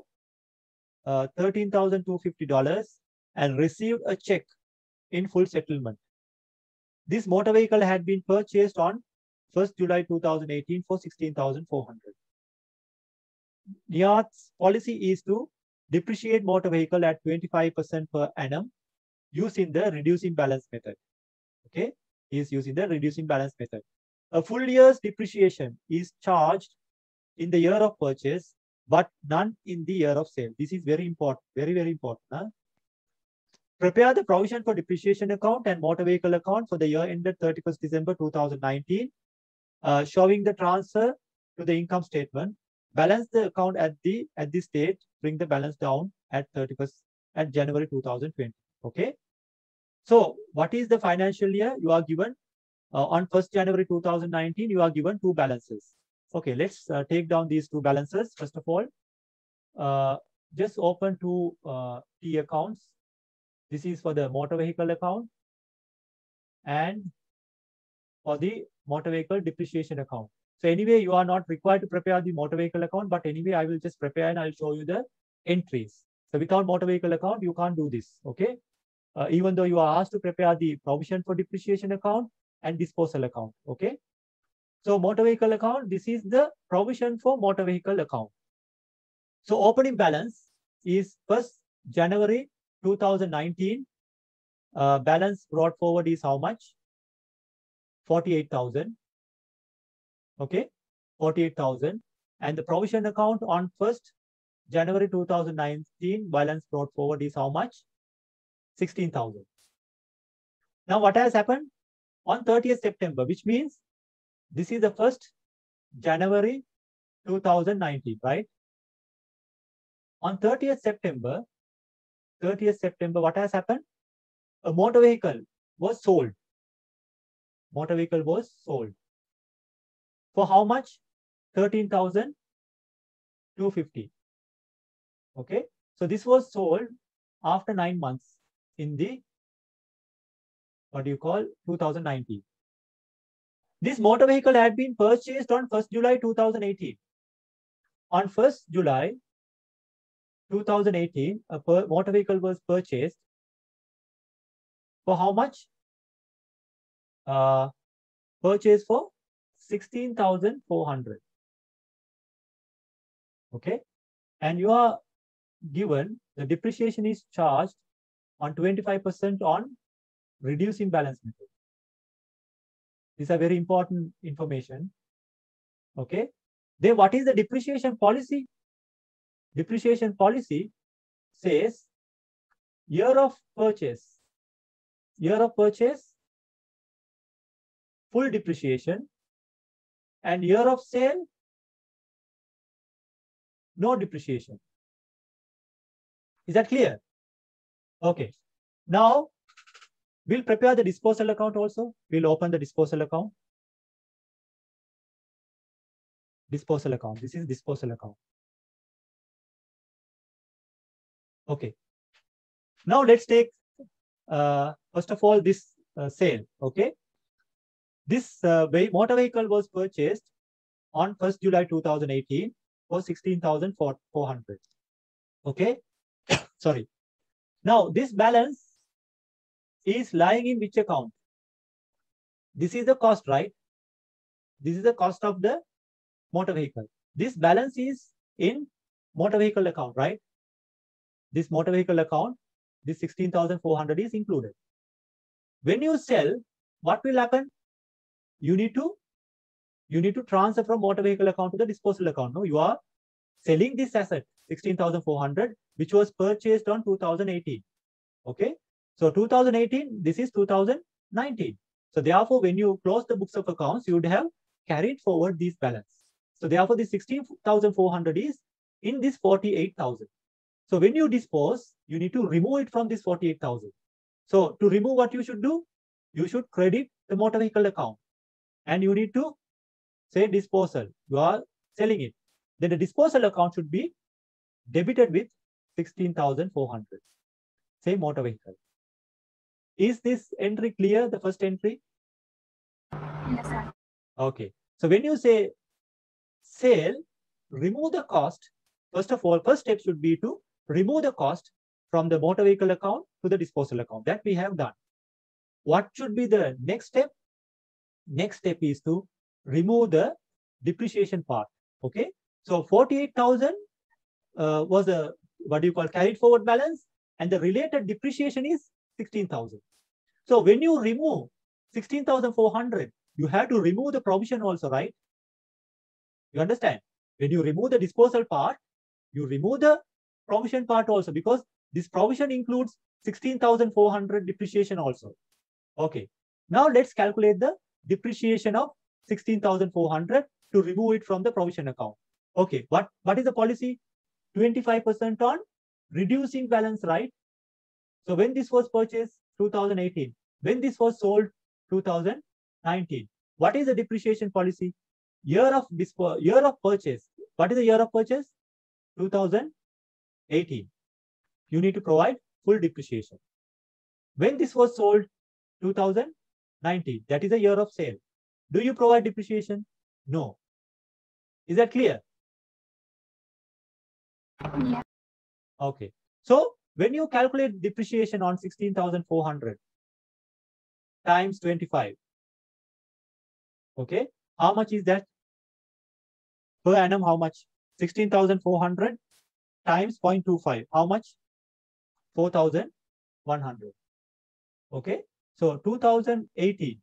$13,250 and received a check in full settlement. This motor vehicle had been purchased on 1st July 2018 for $16,400. Niyat's policy is to depreciate motor vehicle at 25% per annum using the reducing balance method. Okay, he is using the reducing balance method. A full year's depreciation is charged in the year of purchase, but none in the year of sale. This is very important, very, very important. Prepare the provision for depreciation account and motor vehicle account for the year ended 31st December 2019, showing the transfer to the income statement. Balance the account at this date, bring the balance down at January 2020. Okay. So what is the financial year? You are given on 1st January 2019, you are given two balances. Okay, let's take down these two balances. First of all, just open two T accounts. This is for the motor vehicle account and for the motor vehicle depreciation account. So anyway, you are not required to prepare the motor vehicle account, but anyway, I will just prepare and I'll show you the entries. So without motor vehicle account, you can't do this. Okay. Even though you are asked to prepare the provision for depreciation account and disposal account. Okay. So motor vehicle account, this is the provision for motor vehicle account. So opening balance is 1st January 2019. Balance brought forward is how much? 48,000. Okay, 48,000. And the provision account on 1st January 2019, balance brought forward is how much? 16,000. Now what has happened? On 30th September, which means this is the 1st January 2019, right? On 30th September, what has happened? A motor vehicle was sold. Motor vehicle was sold. For how much? 13,250. Okay. So this was sold after 9 months in the, 2019. This motor vehicle had been purchased on 1st July 2018. On 1st July 2018, a motor vehicle was purchased for how much? Purchased for 16,400. Okay. And you are given the depreciation is charged on 25% on reducing balance method. These are very important information. Okay. Then what is the depreciation policy? Depreciation policy says year of purchase, full depreciation, and year of sale, no depreciation. Is that clear? Okay. Now we'll prepare the disposal account also. We'll open the disposal account. Disposal account. This is disposal account. Okay. Now let's take first of all this sale. Okay. This motor vehicle was purchased on 1st July 2018 for 16,400. Okay. Sorry. Now this balance is lying in which account? This is the cost, right? This is the cost of the motor vehicle. This balance is in motor vehicle account, right? This motor vehicle account, this 16,400 is included. When you sell, what will happen? You need to transfer from motor vehicle account to the disposal account. No, you are selling this asset, 16,400, which was purchased on 2018. Okay. So 2018, this is 2019. So therefore, when you close the books of accounts, you would have carried forward this balance. So therefore, this 16,400 is in this 48,000. So when you dispose, you need to remove it from this 48,000. So to remove, what you should do? You should credit the motor vehicle account. And you need to say disposal. You are selling it. Then the disposal account should be debited with 16,400. Say motor vehicle. Is this entry clear? The first entry? Yes, sir. Okay. So when you say sale, remove the cost. First of all, first step should be to remove the cost from the motor vehicle account to the disposal account. That we have done. What should be the next step? Next step is to remove the depreciation part. Okay. So 48,000 was a carried forward balance, and the related depreciation is 16,000. So when you remove 16,400, you have to remove the provision also, right? You understand? When you remove the disposal part, you remove the provision part also, because this provision includes 16,400 depreciation also. Okay. Now let's calculate the depreciation of 16,400 to remove it from the provision account. Okay. What is the policy? 25% on reducing balance, right? So when this was purchased, 2018. When this was sold, 2019. What is the depreciation policy? Year of purchase. What is the year of purchase? 2018. You need to provide full depreciation. When this was sold, 2019. That is the year of sale. Do you provide depreciation? No. Is that clear? Yeah. Okay. So when you calculate depreciation on 16,400 times 25, okay, how much is that? Per annum, how much? 16,400 times 0.25. How much? 4,100. Okay. So 2018,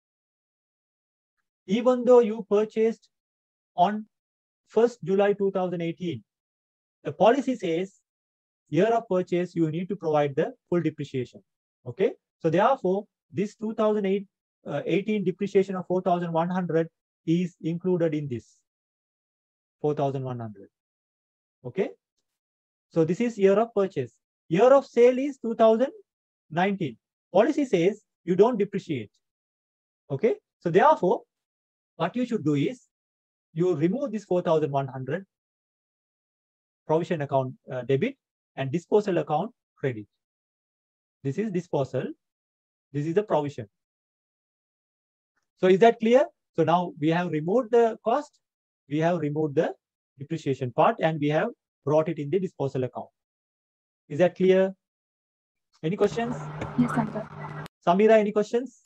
even though you purchased on 1st July 2018, the policy says year of purchase, you need to provide the full depreciation. Okay. So therefore, this 2018 depreciation of 4,100 is included in this 4,100. Okay. So this is year of purchase. Year of sale is 2019. Policy says you don't depreciate. Okay. So therefore, what you should do is you remove this 4,100 provision account debit and disposal account credit. This is disposal. This is the provision. So is that clear? So now we have removed the cost, we have removed the depreciation part, and we have brought it in the disposal account. Is that clear? Any questions? Yes, sir. Samira, any questions?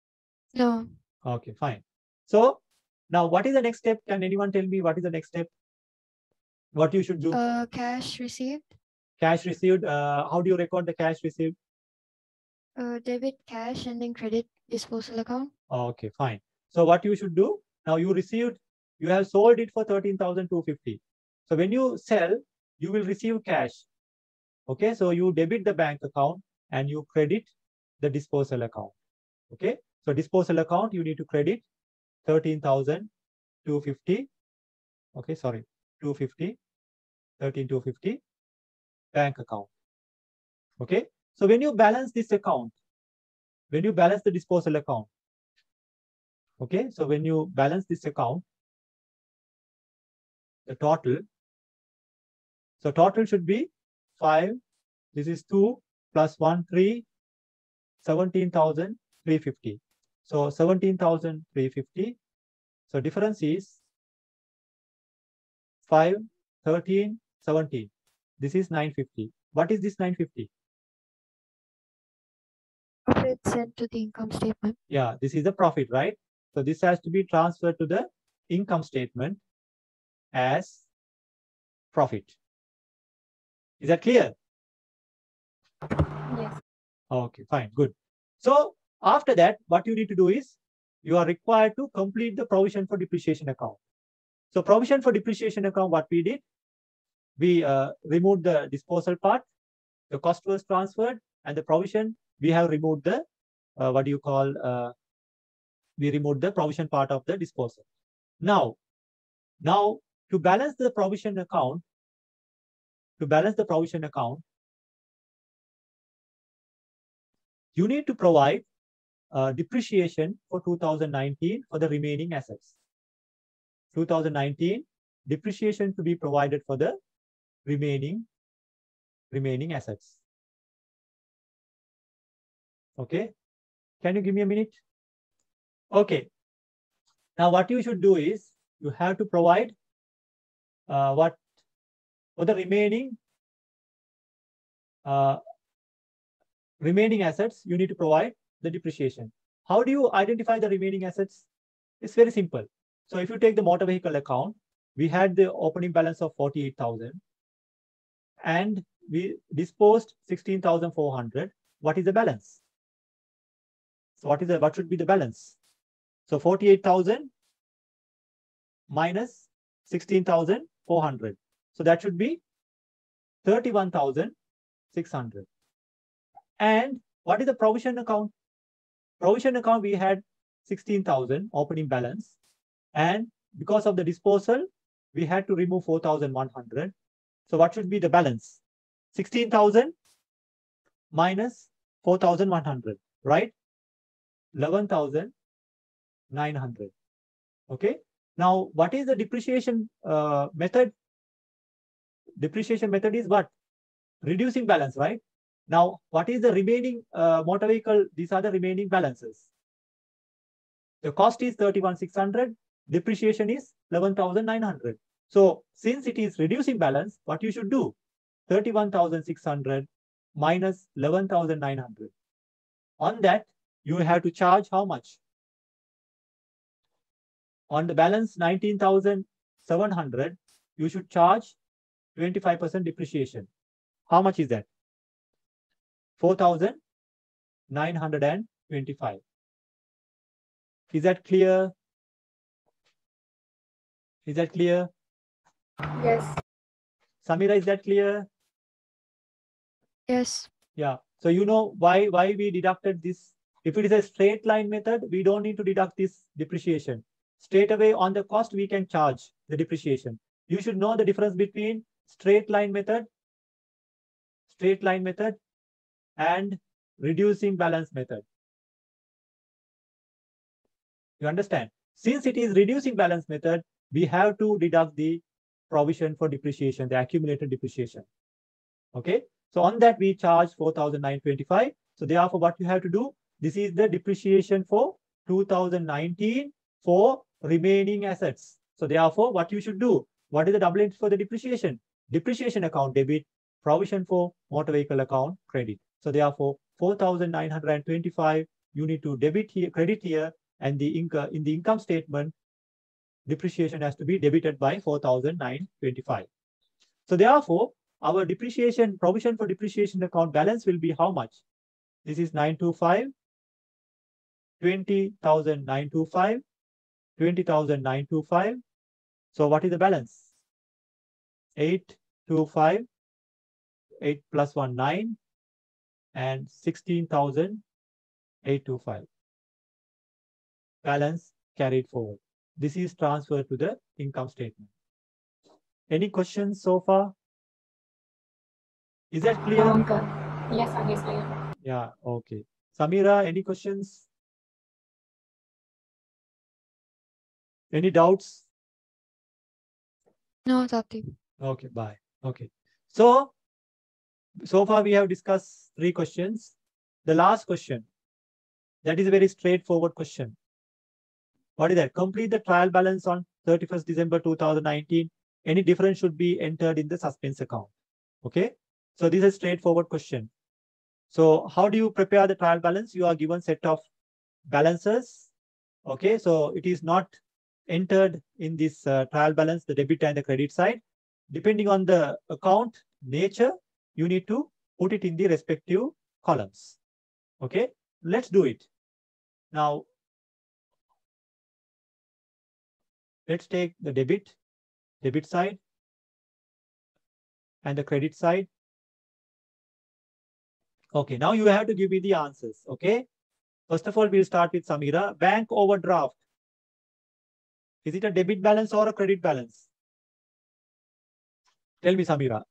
No. Okay, fine. So now what is the next step? Can anyone tell me what is the next step? What you should do? Cash received. Cash received. How do you record the cash received? Debit cash and then credit disposal account. Okay, fine. So what you should do, now you received, you have sold it for 13,250. So when you sell, you will receive cash. Okay, so you debit the bank account and you credit the disposal account. Okay, so disposal account, you need to credit 13,250. Okay, sorry, 250, 13,250 bank account. Okay, so when you balance this account, when you balance the disposal account, okay, so when you balance this account, the total, so total should be 5, this is 2 plus 1, 3, 17,350. So 17,350. So difference is 5, 13, 17. This is 950. What is this 950? Profit sent to the income statement. Yeah, this is the profit, right? So this has to be transferred to the income statement as profit. Is that clear? Yes. Okay, fine, good. So after that, what you need to do is you are required to complete the provision for depreciation account. So provision for depreciation account, what we did, we removed the disposal part, the cost was transferred, and the provision, we have removed the, we removed the provision part of the disposal. Now to balance the provision account, you need to provide depreciation for 2019 for the remaining assets. 2019 depreciation to be provided for the remaining assets. Okay, can you give me a minute? Okay, now what you should do is you have to provide what for the remaining assets, you need to provide the depreciation. How do you identify the remaining assets? It's very simple. So if you take the motor vehicle account, we had the opening balance of 48,000 and we disposed 16,400. What is the balance? So what should be the balance? So 48,000 minus 16,400. So that should be 31,600. And what is the provision account? Provision account, we had 16,000 opening balance. And because of the disposal, we had to remove 4,100. So what should be the balance? 16,000 minus 4,100, right? 11,900. Okay. Now, what is the depreciation method? Depreciation method is what? Reducing balance, right? Now, what is the remaining motor vehicle? These are the remaining balances. The cost is 31,600. Depreciation is 11,900. So since it is reducing balance, what you should do? 31,600 minus 11,900. On that, you have to charge how much? On the balance 19,700, you should charge 25% depreciation. How much is that? 4,925. Is that clear? Is that clear? Yes. Samira, is that clear? Yes. Yeah. So you know why we deducted this. If it is a straight line method, we don't need to deduct this depreciation. Straight away on the cost, we can charge the depreciation. You should know the difference between straight line method and reducing balance method. You understand? Since it is reducing balance method, we have to deduct the provision for depreciation, the accumulated depreciation. Okay. So on that, we charge 4,925. So therefore, what you have to do, this is the depreciation for 2019 for remaining assets. So therefore, what you should do, what is the double entry for the depreciation? Depreciation account debit, provision for motor vehicle account credit. So therefore, 4,925, you need to debit here, credit here, and in the income statement, depreciation has to be debited by 4,925. So therefore, our depreciation, provision for depreciation account balance will be how much? This is 925, 20,925, 20,925. So what is the balance? 825, 8 plus 1, 9, and 16,825. Balance carried forward. This is transferred to the income statement. Any questions so far? Is that clear? Uncle. Yes, sir, yes, clear. Yeah, okay. Samira, any questions? Any doubts? No, Tati. Okay, bye. Okay. So far we have discussed 3 questions. The last question, that is a very straightforward question. What is that? Complete the trial balance on 31st December 2019. Any difference should be entered in the suspense account. Okay. So this is a straightforward question. So how do you prepare the trial balance? You are given set of balances. Okay. So it is not entered in this trial balance, the debit and the credit side. Depending on the account nature, you need to put it in the respective columns. Okay. Let's do it. Now, let's take the debit side and the credit side. Okay, now you have to give me the answers. Okay. First of all, we'll start with Samira. Bank overdraft. Is it a debit balance or a credit balance? Tell me, Samira.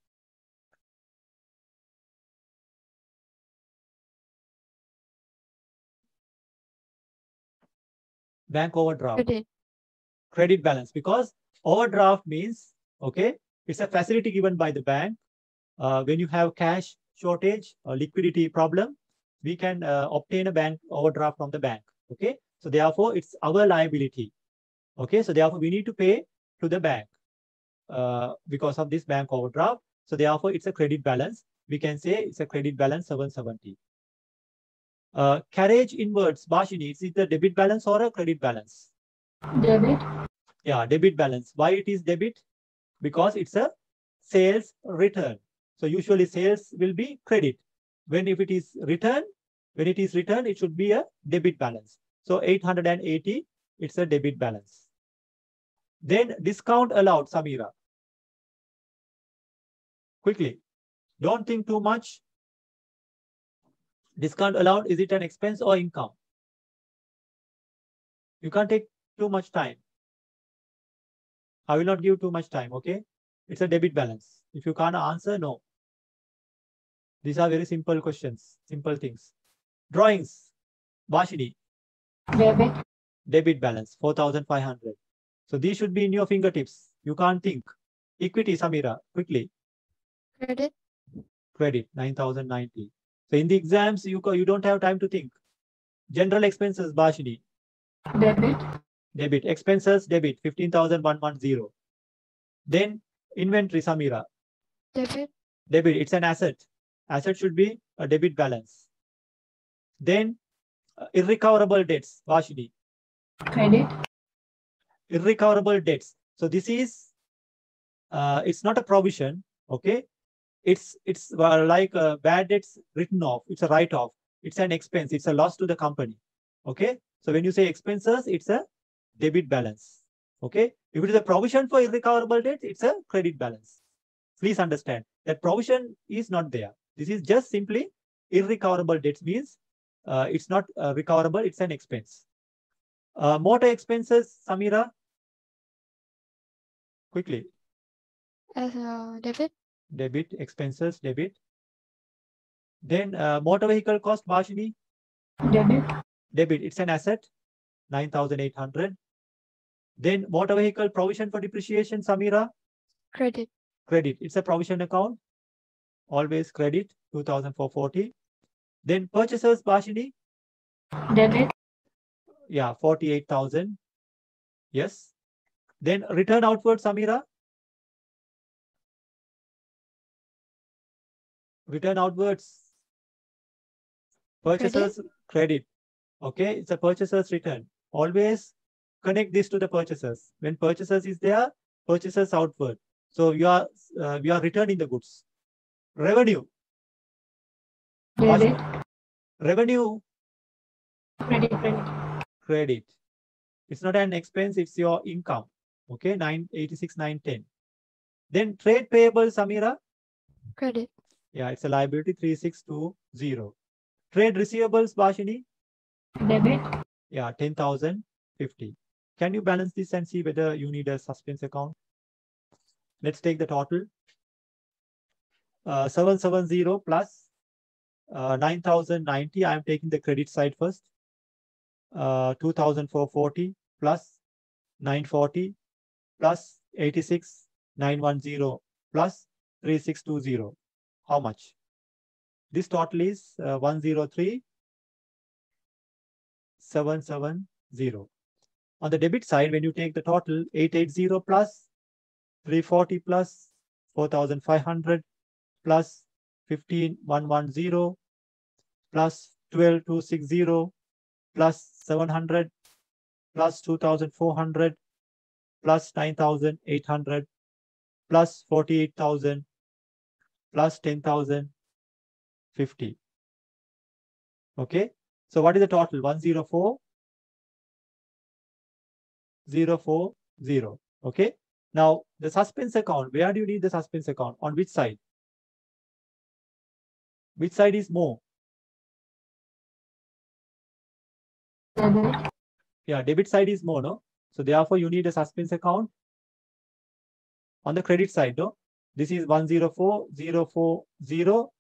Bank overdraft. Credit. Credit balance, because overdraft means, okay, it's a facility given by the bank. When you have cash shortage or liquidity problem, we can obtain a bank overdraft from the bank. Okay. So therefore, it's our liability. Okay. So therefore, we need to pay to the bank because of this bank overdraft. So therefore, it's a credit balance. We can say it's a credit balance 770. Carriage inwards, Bashini, is it a debit balance or a credit balance? Debit. Yeah, debit balance. Why it is debit? Because it's a sales return. So usually sales will be credit. When it is returned, it should be a debit balance. So 880, it's a debit balance. Then discount allowed, Samira. Quickly, don't think too much. Discount allowed, is it an expense or income? You can't take too much time. I will not give too much time, okay? It's a debit balance. If you can't answer, no. These are very simple questions, simple things. Drawings, Bashini. Debit. Debit balance, 4,500. So these should be in your fingertips. You can't think. Equity, Samira, quickly. Credit. Credit, 9,090. So in the exams, you don't have time to think. General expenses, Bashini. Debit. Debit. Expenses, debit, 15,110. Then inventory, Samira. Debit. Debit, it's an asset. Asset should be a debit balance. Then irrecoverable debts, Vashini. Credit. Irrecoverable debts. So this is, it's not a provision, okay? It's like bad debts written off. It's a write-off. It's an expense. It's a loss to the company, okay? So when you say expenses, it's a debit balance, okay? If it is a provision for irrecoverable debts, it's a credit balance. Please understand that provision is not there. This is just simply irrecoverable debts, means it's not recoverable, it's an expense. Motor expenses, Samira, quickly. As debit. Debit, expenses, debit. Then motor vehicle cost, Bashini. Debit. Debit, it's an asset, 9,800. Then motor vehicle provision for depreciation, Samira. Credit. Credit, it's a provision account. Always credit, 2,440. Then purchasers, Bashini. Debit. Yeah, 48,000. Yes. Then return outward, Samira. Return outwards. Purchasers credit. Okay, it's a purchaser's return. Always connect this to the purchasers. When purchasers is there, purchasers outward. So we are returning the goods. Revenue. Debit. Revenue. Credit. Credit. It's not an expense, it's your income. Okay, 986, 910. Then trade payable, Samira. Credit. Yeah, it's a liability, 3620. Trade receivables, Bashini. Debit. Yeah, 10,050. Can you balance this and see whether you need a suspense account? Let's take the total. 770 plus 9,090. I am taking the credit side first. 2,440 plus 940 plus 86, 910 plus 3620. How much? This total is 103,770. On the debit side, when you take the total 880 plus 340 plus 4,500 plus 15,110 plus 12,260 plus 700 plus 2,400 plus 9,800 plus 48,000 plus 10,050. Okay, so what is the total? 104,040. Okay, now the suspense account, where do you need the suspense account? On which side? Which side is more? Debit. Yeah, debit side is more, no? So therefore you need a suspense account on the credit side, no? This is 104,040,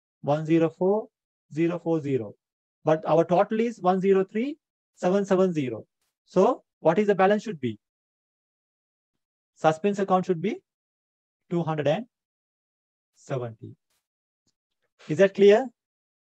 104,040. But our total is 103,770. So what is the balance should be? Suspense account should be 270. Is that clear?